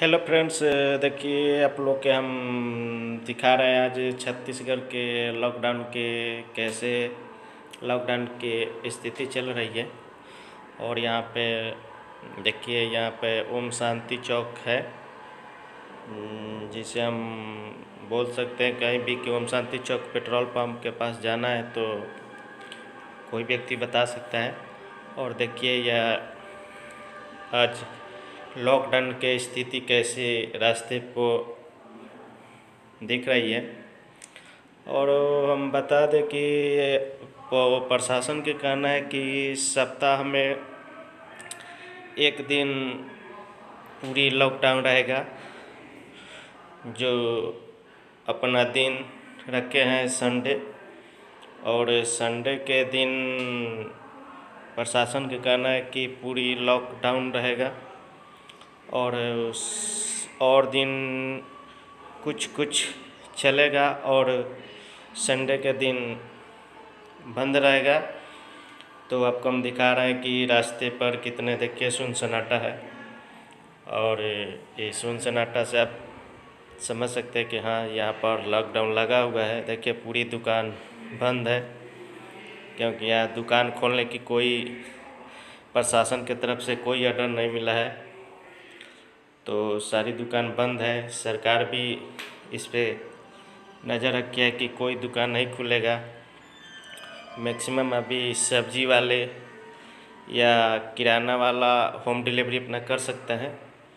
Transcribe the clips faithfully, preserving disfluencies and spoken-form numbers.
Hello friends, देखिए आप लोग के हम दिखा रहे हैं आज छत्तीसगढ़ के लॉकडाउन के कैसे लॉकडाउन की स्थिति चल रही है। और यहाँ पे देखिए, यहाँ पे ओम शांति चौक है, जिसे हम बोल सकते हैं कहीं भी कि ओम शांति चौक पेट्रोल पंप के पास जाना है तो कोई व्यक्ति बता सकता है। और देखिए यह आज लॉकडाउन के स्थिति कैसे रास्ते को दिख रही है। और हम बता दें कि प्रशासन के कहना है कि सप्ताह में एक दिन पूरी लॉकडाउन रहेगा। जो अपना दिन रखे हैं संडे, और संडे के दिन प्रशासन का कहना है कि पूरी लॉकडाउन रहेगा। और और दिन कुछ कुछ चलेगा और संडे के दिन बंद रहेगा। तो आपको हम दिखा रहे हैं कि रास्ते पर कितने देखिए सुन सन्नाटा है। और ये सुन सन्नाटा से आप समझ सकते हैं कि हाँ, यहाँ पर लॉकडाउन लगा हुआ है। देखिए पूरी दुकान बंद है, क्योंकि यहाँ दुकान खोलने की कोई प्रशासन की तरफ से कोई ऑर्डर नहीं मिला है। तो सारी दुकान बंद है। सरकार भी इस पे नज़र रखी है कि कोई दुकान नहीं खुलेगा। मैक्सिमम अभी सब्जी वाले या किराना वाला होम डिलीवरी अपना कर सकते हैं,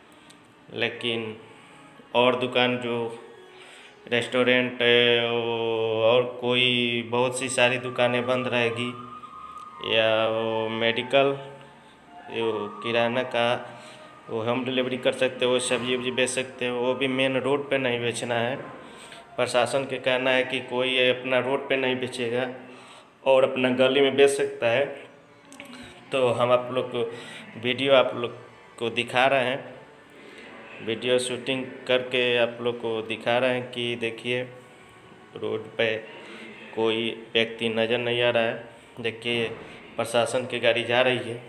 लेकिन और दुकान जो रेस्टोरेंट और कोई बहुत सी सारी दुकानें बंद रहेगी। या वो मेडिकल, वो किराना का वो होम डिलीवरी कर सकते हो, सब्जी वब्जी बेच सकते हो, वो भी मेन रोड पे नहीं बेचना है। प्रशासन के कहना है कि कोई अपना रोड पे नहीं बेचेगा और अपना गली में बेच सकता है। तो हम आप लोग को वीडियो आप लोग को दिखा रहे हैं, वीडियो शूटिंग करके आप लोग को दिखा रहे हैं कि देखिए रोड पे कोई व्यक्ति नज़र नहीं आ रहा है। देखिए प्रशासन की गाड़ी जा रही है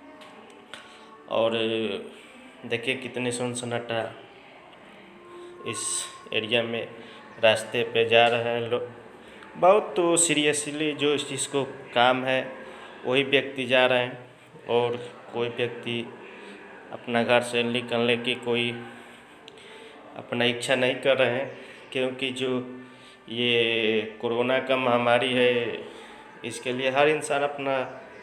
और देखिए कितने सुन सन्नाटा इस एरिया में रास्ते पे जा रहे हैं लोग। बहुत तो सीरियसली जो इस चीज़ को काम है वही व्यक्ति जा रहे हैं, और कोई व्यक्ति अपना घर से निकलने की कोई अपना इच्छा नहीं कर रहे हैं। क्योंकि जो ये कोरोना का महामारी है, इसके लिए हर इंसान अपना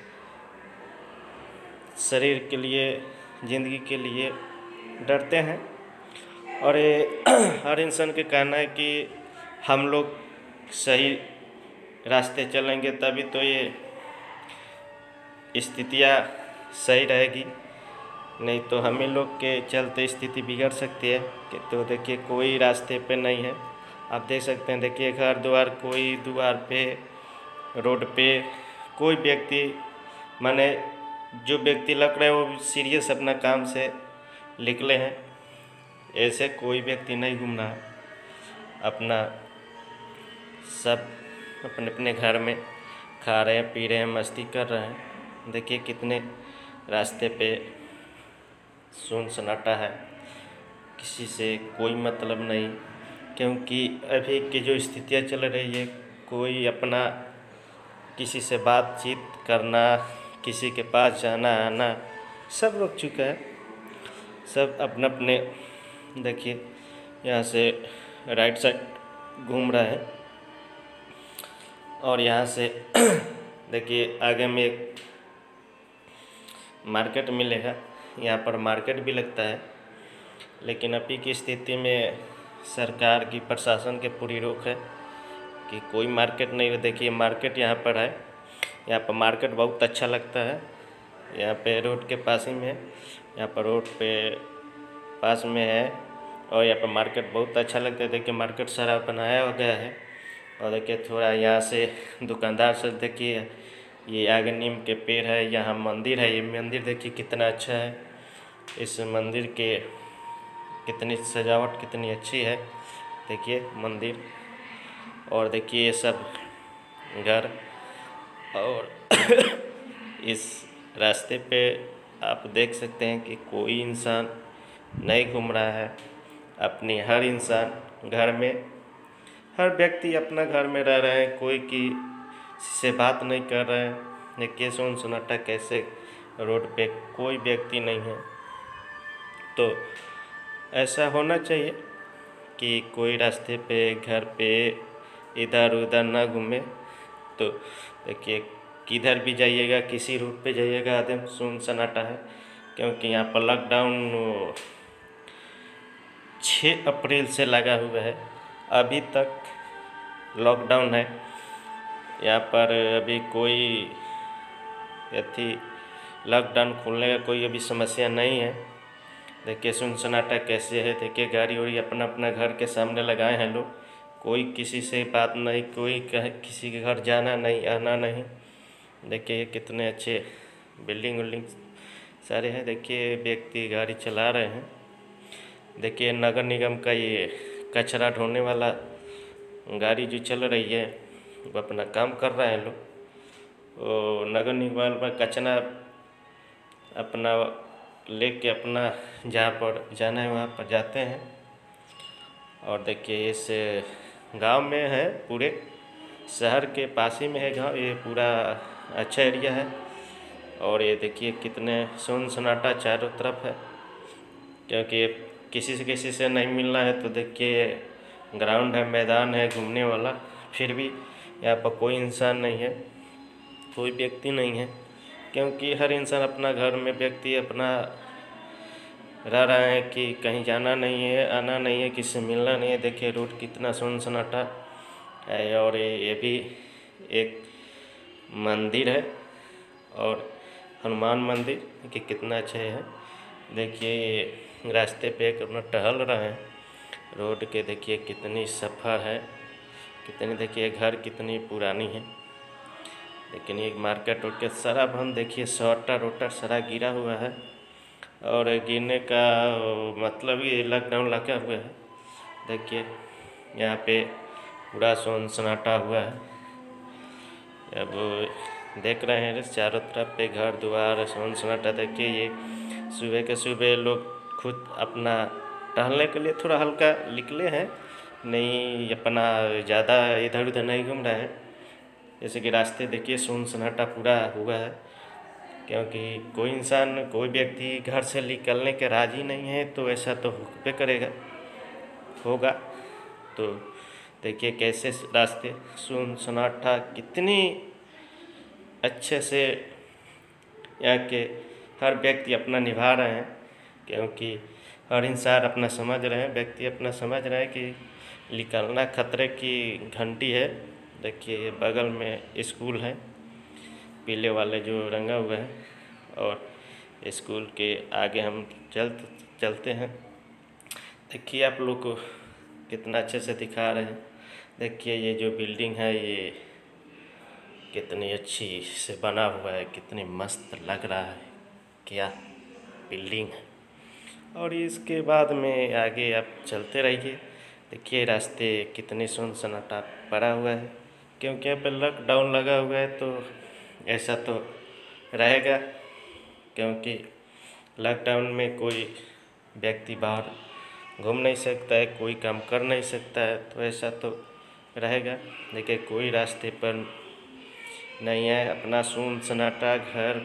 शरीर के लिए, ज़िंदगी के लिए डरते हैं। और ये हर इंसान के कहना है कि हम लोग सही रास्ते चलेंगे तभी तो ये स्थितियाँ सही रहेगी, नहीं तो हम ही लोग के चलते स्थिति बिगड़ सकती है। कि तो देखिए कोई रास्ते पे नहीं है, आप देख सकते हैं। देखिए घर द्वार, कोई द्वार पे, रोड पे कोई व्यक्ति, माने जो व्यक्ति लग रहे हैं वो सीरियस अपना काम से निकले हैं। ऐसे कोई व्यक्ति नहीं घूम रहा है, अपना सब अपने अपने घर में खा रहे हैं, पी रहे हैं, मस्ती कर रहे हैं। देखिए कितने रास्ते पे सुन सन्नाटा है, किसी से कोई मतलब नहीं। क्योंकि अभी की जो स्थितियाँ चल रही है, कोई अपना किसी से बातचीत करना, किसी के पास जाना आना सब रुक चुका है। सब अपने अपने देखिए यहाँ से राइट साइड घूम रहा है। और यहाँ से देखिए आगे में एक मार्केट मिलेगा, यहाँ पर मार्केट भी लगता है। लेकिन अभी की स्थिति में सरकार की, प्रशासन के पूरी रोक है कि कोई मार्केट नहीं। देखिए मार्केट यहाँ पर है, यहाँ पर मार्केट बहुत अच्छा लगता है। यहाँ पे रोड के पास ही में है, यहाँ पर रोड पे पास में है, और यहाँ पर मार्केट बहुत अच्छा लगता है। देखिए मार्केट सारा बनाया हो गया है। और देखिए थोड़ा यहाँ से दुकानदार से देखिए, ये आगे नीम के पेड़ है, यहाँ मंदिर है। ये मंदिर देखिए कितना अच्छा है, इस मंदिर के कितनी सजावट कितनी अच्छी है। देखिए मंदिर, और देखिए ये सब घर। और इस रास्ते पे आप देख सकते हैं कि कोई इंसान नहीं घूम रहा है। अपनी हर इंसान घर में, हर व्यक्ति अपना घर में रह रहे हैं, कोई की से बात नहीं कर रहे हैं। देखिए सुन सन्नाटा कैसे रोड पे कोई व्यक्ति नहीं है। तो ऐसा होना चाहिए कि कोई रास्ते पे, घर पे इधर उधर ना घूमे। तो देखिए किधर भी जाइएगा, किसी रूट पे जाइएगा, एकदम सुन सन्नाटा है, क्योंकि यहाँ पर लॉकडाउन छः अप्रैल से लगा हुआ है। अभी तक लॉकडाउन है। यहाँ पर अभी कोई अथी लॉकडाउन खोलने का कोई अभी समस्या नहीं है। देखिए सुन सन्नाटा कैसे है। देखिए गाड़ी उड़ी अपना अपना घर के सामने लगाए हैं लोग, कोई किसी से बात नहीं, कोई कह किसी के घर जाना नहीं, आना नहीं। देखिए ये कितने अच्छे बिल्डिंग विल्डिंग सारे हैं। देखिए व्यक्ति गाड़ी चला रहे हैं। देखिए नगर निगम का ये कचरा ढोने वाला गाड़ी जो चल रही है वो अपना काम कर रहे हैं लोग। वो नगर निगम में कचरा अपना लेके अपना जहाँ पर जाना है वहाँ पर जाते हैं। और देखिए इस गांव में है, पूरे शहर के पास ही में है गांव। ये पूरा अच्छा एरिया है। और ये देखिए कितने सुन सन्नाटा चारों तरफ है, क्योंकि किसी से किसी से नहीं मिलना है। तो देखिए ग्राउंड है, मैदान है घूमने वाला, फिर भी यहाँ पर कोई इंसान नहीं है, कोई व्यक्ति नहीं है, क्योंकि हर इंसान अपना घर में व्यक्ति अपना रह रहा है कि कहीं जाना नहीं है, आना नहीं है, किसी से मिलना नहीं है। देखिए रोड कितना सुन सन्नाटा है। और ये भी एक मंदिर है, और हनुमान मंदिर कि कितना अच्छा है। देखिए ये रास्ते पे एक अपना टहल रहे हैं रोड के। देखिए कितनी सफ़र है, कितनी, देखिए घर कितनी पुरानी है। लेकिन ये मार्केट वार्केट सारा बंद। देखिए शटर वटर सारा गिरा हुआ है, और गिरने का मतलब ये लॉकडाउन लगा हुआ है। देखिए यहाँ पे पूरा सुन सन्नाटा हुआ है। अब देख रहे हैं चारों तरफ पे घर द्वार सुन सन्नाटा। देखिए ये सुबह के सुबह लोग खुद अपना टहलने के लिए थोड़ा हल्का निकले हैं, नहीं अपना ज़्यादा इधर उधर नहीं घूम रहे हैं। जैसे कि रास्ते देखिए सुन सन्नाटा पूरा हुआ है, क्योंकि कोई इंसान, कोई व्यक्ति घर से निकलने के राज़ी नहीं है। तो ऐसा तो होबे करेगा, होगा। तो देखिए कैसे रास्ते सुन सन्नाटा कितनी अच्छे से यहाँ के हर व्यक्ति अपना निभा रहे हैं, क्योंकि हर इंसान अपना समझ रहे हैं, व्यक्ति अपना समझ रहे हैं कि निकलना खतरे की घंटी है। देखिए बगल में स्कूल है, पीले वाले जो रंगा हुआ है, और स्कूल के आगे हम चल चलते हैं। देखिए आप लोग को कितना अच्छे से दिखा रहे हैं। देखिए ये जो बिल्डिंग है ये कितनी अच्छी से बना हुआ है, कितनी मस्त लग रहा है, क्या बिल्डिंग है। और इसके बाद में आगे आप चलते रहिए। देखिए रास्ते कितने सुन सन्नाटा पड़ा हुआ है, क्योंकि यहाँ पर लॉकडाउन लगा हुआ है। तो ऐसा तो रहेगा, क्योंकि लॉकडाउन में कोई व्यक्ति बाहर घूम नहीं सकता है, कोई काम कर नहीं सकता है। तो ऐसा तो रहेगा। देखिए कोई रास्ते पर नहीं है, अपना सुन सन्नाटा घर,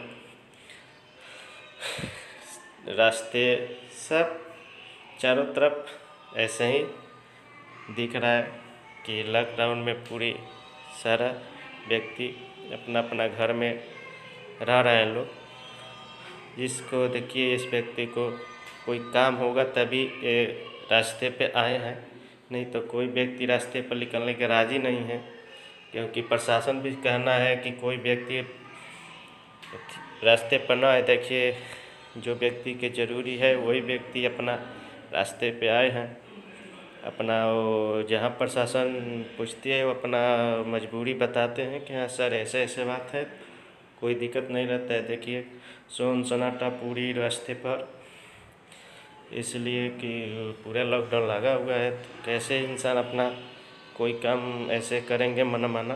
रास्ते सब चारों तरफ ऐसे ही दिख रहा है कि लॉकडाउन में पूरी सारा व्यक्ति अपना अपना घर में रह रहे हैं लोग। जिसको देखिए इस व्यक्ति को कोई काम होगा तभी ये रास्ते पे आए हैं, नहीं तो कोई व्यक्ति रास्ते पर निकलने के राज़ी नहीं है, क्योंकि प्रशासन भी कहना है कि कोई व्यक्ति रास्ते पर ना आए। देखिए जो व्यक्ति के ज़रूरी है वही व्यक्ति अपना रास्ते पे आए हैं। अपना वो जहाँ प्रशासन पूछती है वो अपना मजबूरी बताते हैं कि हाँ सर ऐसे ऐसे बात है, कोई दिक्कत नहीं रहता है। देखिए सुन सन्नाटा पूरी रास्ते पर, इसलिए कि पूरा लॉकडाउन लगा हुआ है। तो कैसे इंसान अपना कोई काम ऐसे करेंगे मना माना।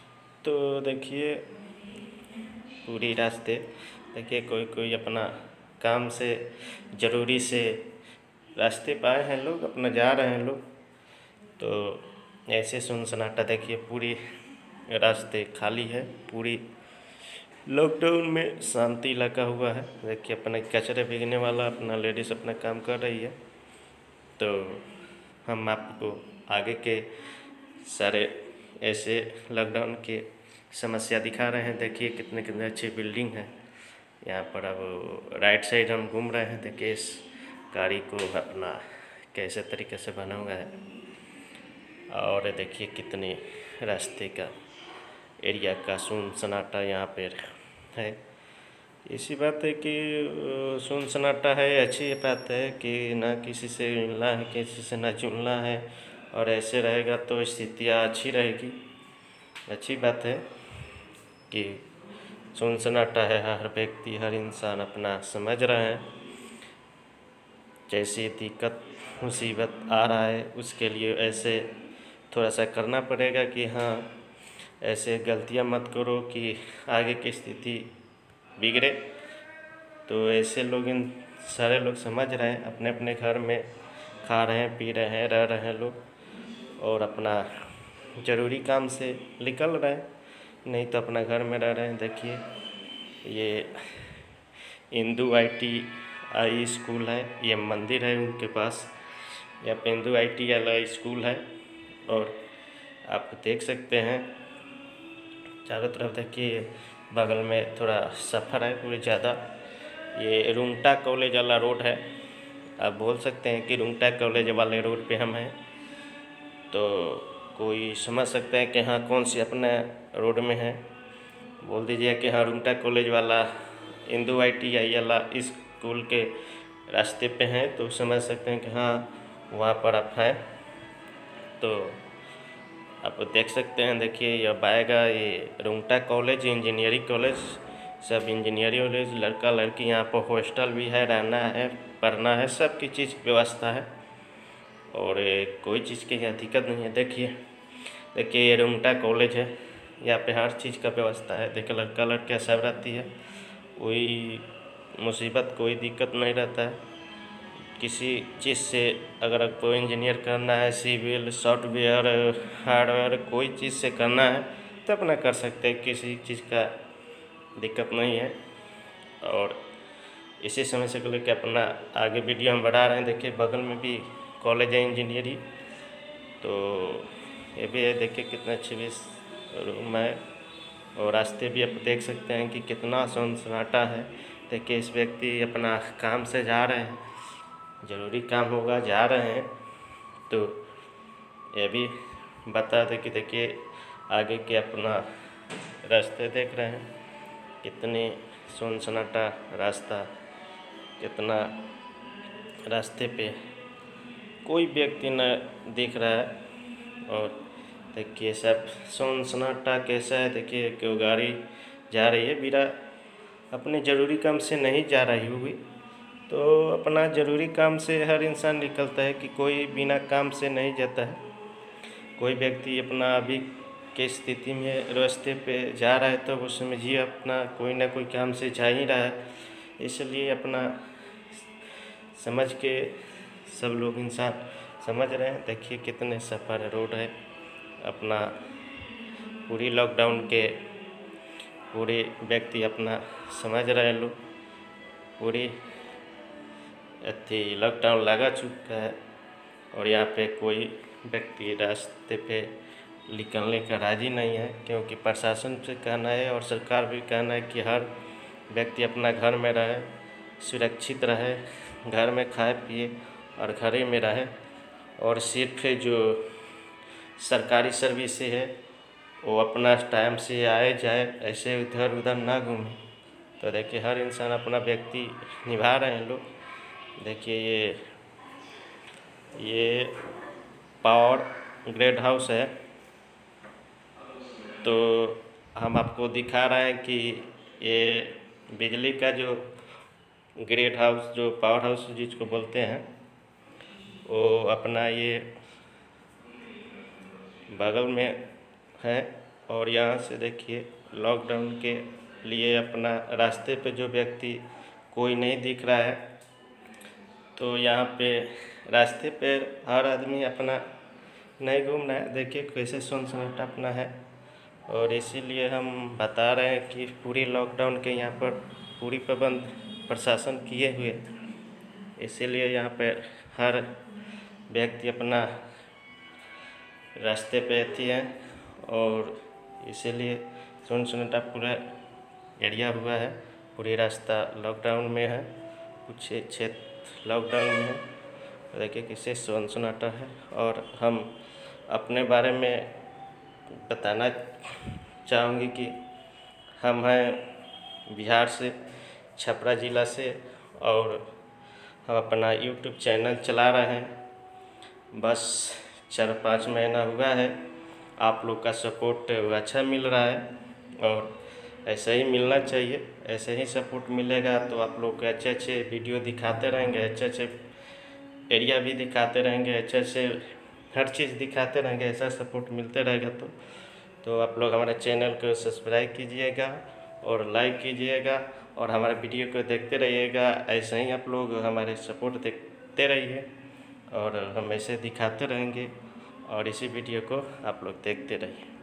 तो देखिए पूरी रास्ते देखिए कोई कोई अपना काम से ज़रूरी से रास्ते पे आए हैं लोग, अपना जा रहे हैं लोग। तो ऐसे सुनसनाटा देखिए, पूरी रास्ते खाली है, पूरी लॉकडाउन में शांति लगा हुआ है। देखिए अपने कचरे फेंकने वाला अपना लेडीज़ अपना काम कर रही है। तो हम आपको आगे के सारे ऐसे लॉकडाउन के समस्या दिखा रहे हैं। देखिए कितने कितने अच्छी बिल्डिंग है यहाँ पर। अब राइट साइड हम घूम रहे हैं, देखिए इस गाड़ी को अपना कैसे तरीके से बना हुआ है। और देखिए कितने रास्ते का एरिया का सुन सन्नाटा यहाँ पर है। इसी बात है कि सुन सन्नाटा है, अच्छी बात है कि ना किसी से मिलना है, किसी से ना जुलना है, और ऐसे रहेगा तो स्थितियाँ अच्छी रहेगी। अच्छी बात है कि सुन सन्नाटा है, हर व्यक्ति हर इंसान अपना समझ रहे हैं। जैसी दिक्कत मुसीबत आ रहा है उसके लिए ऐसे थोड़ा सा करना पड़ेगा कि हाँ ऐसे गलतियाँ मत करो कि आगे की स्थिति बिगड़े। तो ऐसे लोग इन सारे लोग समझ रहे हैं, अपने अपने घर में खा रहे हैं, पी रहे हैं, रह रहे हैं लोग, और अपना ज़रूरी काम से निकल रहे हैं, नहीं तो अपना घर में रह रहे हैं। देखिए ये Indu I T I school है, ये मंदिर है उनके पास, यहाँ पे Indu I T I school है। और आप देख सकते हैं चारों तरफ, देखिए बगल में थोड़ा सफ़र है पूरी ज़्यादा। ये रुंगटा कॉलेज वाला रोड है, आप बोल सकते हैं कि रुंगटा कॉलेज वाले रोड पे हम हैं। तो कोई समझ सकता है कि हाँ कौन सी अपने रोड में है, बोल दीजिए कि हाँ रुंगटा कॉलेज वाला इंदू आई टी आई वाला इस स्कूल के रास्ते पे हैं, तो समझ सकते हैं कि हाँ वहाँ पर आप हैं। तो आप देख सकते हैं, देखिए ये आएगा ये रुंगटा कॉलेज इंजीनियरिंग कॉलेज, सब इंजीनियरिंग कॉलेज, लड़का लड़की यहाँ पर हॉस्टल भी है, रहना है, पढ़ना है, सब की चीज़ व्यवस्था है, और कोई चीज़ की यहाँ दिक्कत नहीं है। देखिए देखिए ये रुंगटा कॉलेज है, यहाँ पे हर चीज़ का व्यवस्था है। देखिए लड़का लड़कियाँ सब रहती है, कोई मुसीबत कोई दिक्कत नहीं रहता है। किसी चीज़ से अगर आपको इंजीनियर करना है, सिविल सॉफ्टवेयर हार्डवेयर कोई चीज़ से करना है तो अपना कर सकते हैं, किसी चीज़ का दिक्कत नहीं है। और इसी समय से लेकर अपना आगे वीडियो हम बढ़ा रहे हैं। देखिए बगल में भी कॉलेज है इंजीनियरिंग, तो ये भी है। देखिए कितना अच्छी भी रूम है, और रास्ते भी आप देख सकते हैं कि कितना सन्नाटा है। देखिए इस व्यक्ति अपना काम से जा रहे हैं, ज़रूरी काम होगा, जा रहे हैं। तो ये भी बता दें कि देखिए आगे के अपना रास्ते देख रहे हैं, कितनी सन्नाटा रास्ता, कितना रास्ते पे कोई व्यक्ति न दिख रहा है। और देखिए सब सन्नाटा कैसा है। देखिए क्यों गाड़ी जा रही है, बिना अपने ज़रूरी काम से नहीं जा रही होगी, तो अपना ज़रूरी काम से हर इंसान निकलता है कि कोई बिना काम से नहीं जाता है। कोई व्यक्ति अपना अभी के स्थिति में रास्ते पे जा रहा है तो उस समझिए अपना कोई ना कोई काम से जा ही रहा है। इसलिए अपना समझ के सब लोग इंसान समझ रहे हैं। देखिए कितने सफ़र रोड है, अपना पूरी लॉकडाउन के पूरे व्यक्ति अपना समझ रहे हैं लोग। पूरी अथी लॉकडाउन लगा चुका है, और यहाँ पे कोई व्यक्ति रास्ते पे निकलने का राज़ी नहीं है, क्योंकि प्रशासन से कहना है और सरकार भी कहना है कि हर व्यक्ति अपना घर में रहे, सुरक्षित रहे, घर में खाए पिए और घर ही में रहे। और सिर्फ जो सरकारी सर्विस है वो अपना टाइम से आए जाए, ऐसे इधर उधर ना घूमे। तो देखिए हर इंसान अपना व्यक्ति निभा रहे हैं लोग। देखिए ये ये पावर ग्रेड हाउस है, तो हम आपको दिखा रहे हैं कि ये बिजली का जो ग्रेड हाउस, जो पावर हाउस जिसको बोलते हैं, वो अपना ये बगल में है। और यहाँ से देखिए लॉकडाउन के लिए अपना रास्ते पे जो व्यक्ति कोई नहीं दिख रहा है। तो यहाँ पे रास्ते पे हर आदमी अपना नहीं घूम रहा है, देखिए कैसे सुनसनाटा अपना है। और इसीलिए हम बता रहे हैं कि पूरी लॉकडाउन के यहाँ पर पूरी पाबंद प्रशासन किए हुए, इसीलिए यहाँ पर हर व्यक्ति अपना रास्ते पे अथी है। और इसीलिए सुनसनाटा पूरा एरिया हुआ है, पूरी रास्ता लॉकडाउन में है, कुछ क्षेत्र लॉकडाउन में है। देखिए किससे सुनसनाटा है। और हम अपने बारे में बताना चाहूँगी कि हम हैं बिहार से, छपरा ज़िला से, और हम अपना यूट्यूब चैनल चला रहे हैं। बस चार पाँच महीना हुआ है, आप लोग का सपोर्ट अच्छा मिल रहा है और ऐसे ही मिलना चाहिए। ऐसे ही सपोर्ट मिलेगा तो आप लोग को अच्छे अच्छे वीडियो दिखाते रहेंगे, अच्छे अच्छे एरिया भी दिखाते रहेंगे, अच्छे अच्छे हर चीज़ दिखाते रहेंगे। ऐसा सपोर्ट मिलते रहेगा तो तो आप लोग हमारे चैनल को सब्सक्राइब कीजिएगा और लाइक कीजिएगा और हमारे वीडियो को देखते रहिएगा। ऐसे ही आप लोग हमारे सपोर्ट देखते रहिए और हम ऐसे दिखाते रहेंगे और इसी वीडियो को आप लोग देखते रहिए।